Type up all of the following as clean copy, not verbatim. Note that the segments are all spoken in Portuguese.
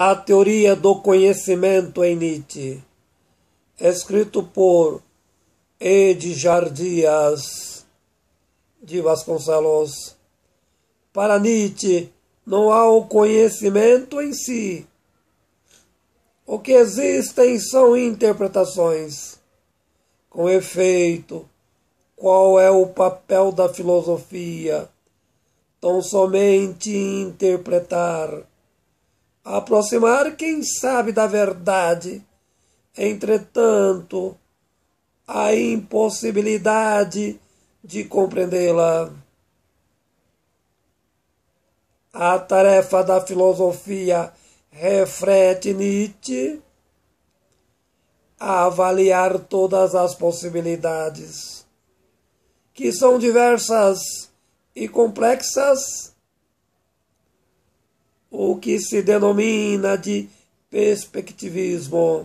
A Teoria do Conhecimento em Nietzsche, escrito por Edgar Dias de Vasconcelos. Para Nietzsche, não há o conhecimento em si. O que existem são interpretações. Com efeito, qual é o papel da filosofia? Tão somente interpretar, aproximar quem sabe da verdade. Entretanto, a impossibilidade de compreendê-la. A tarefa da filosofia, refere Nietzsche, a avaliar todas as possibilidades, que são diversas e complexas, o que se denomina de perspectivismo.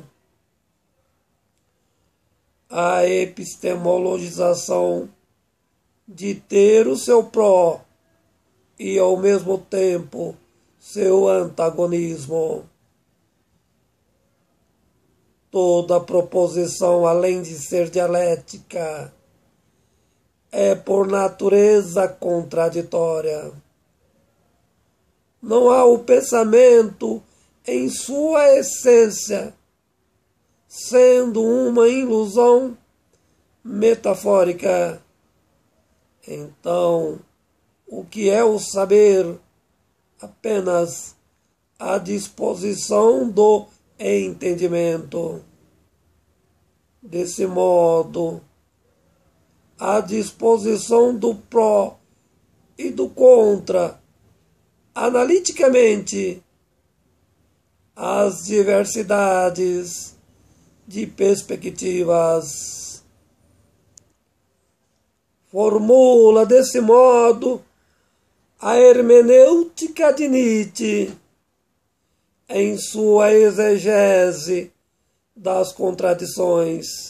A epistemologização de ter o seu pró e, ao mesmo tempo, seu antagonismo. Toda proposição, além de ser dialética, é por natureza contraditória. Não há o pensamento em sua essência, sendo uma ilusão metafórica. Então, o que é o saber? Apenas a disposição do entendimento. Desse modo, a disposição do pró e do contra, analiticamente, as diversidades de perspectivas. Formula desse modo a hermenêutica de Nietzsche em sua exegese das contradições,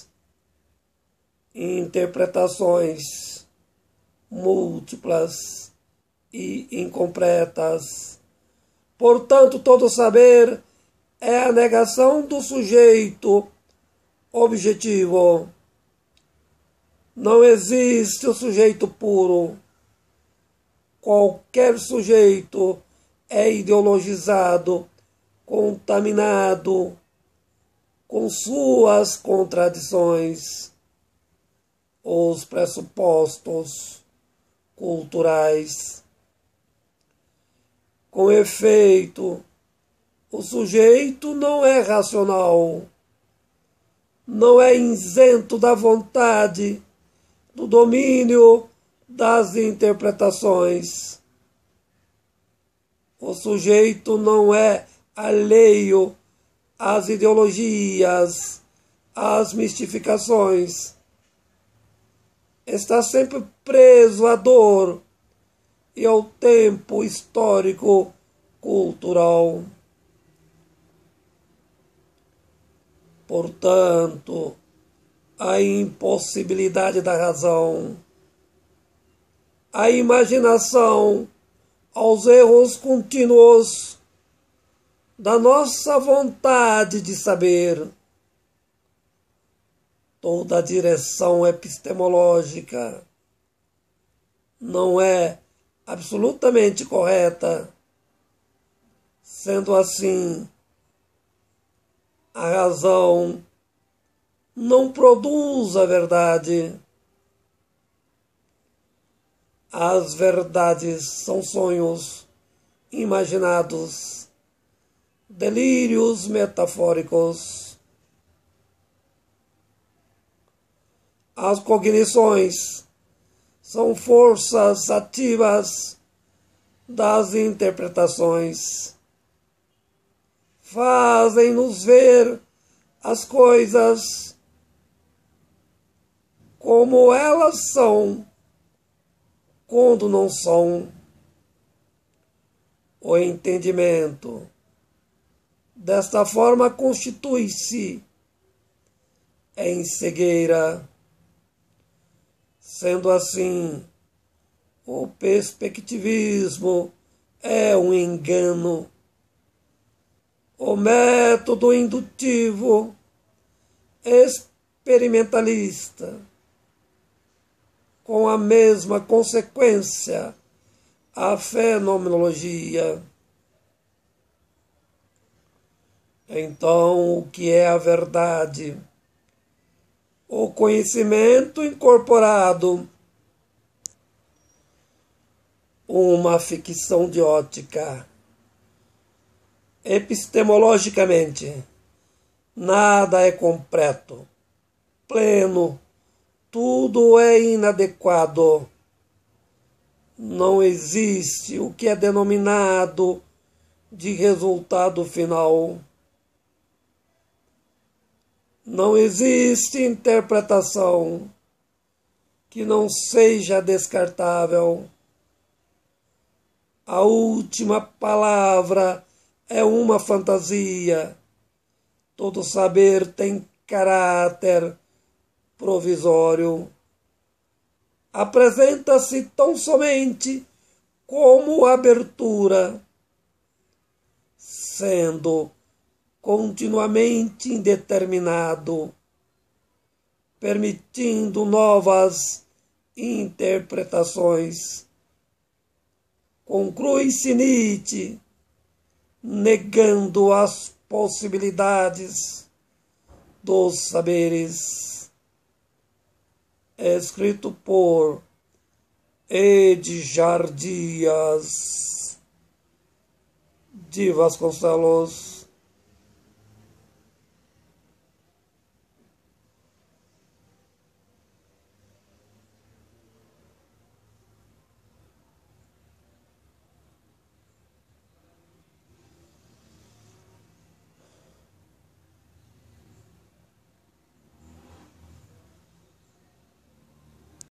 interpretações múltiplas e incompletas. Portanto, todo saber é a negação do sujeito objetivo. Não existe o sujeito puro. Qualquer sujeito é ideologizado, contaminado com suas contradições. Os pressupostos culturais. Com efeito, o sujeito não é racional, não é isento da vontade, do domínio das interpretações. O sujeito não é alheio às ideologias, às mistificações. Está sempre preso à dor e ao tempo histórico cultural. Portanto, a impossibilidade da razão, a imaginação, aos erros contínuos da nossa vontade de saber. Toda a direção epistemológica não é absolutamente correta. Sendo assim, a razão não produz a verdade. As verdades são sonhos imaginados, delírios metafóricos. As cognições são forças ativas das interpretações. Fazem-nos ver as coisas como elas são, quando não são. O entendimento, desta forma, constitui-se em cegueira. Sendo assim, o perspectivismo é um engano. O método indutivo experimentalista, com a mesma consequência, a fenomenologia. Então, o que é a verdade? O conhecimento incorporado, uma ficção de ótica. Epistemologicamente, nada é completo, pleno, tudo é inadequado. Não existe o que é denominado de resultado final. Não existe interpretação que não seja descartável. A última palavra é uma fantasia. Todo saber tem caráter provisório. Apresenta-se tão somente como abertura, sendo continuamente indeterminado, permitindo novas interpretações. Conclui-se Nietzsche, negando as possibilidades dos saberes. Escrito por Edgar Dias de Vasconcelos.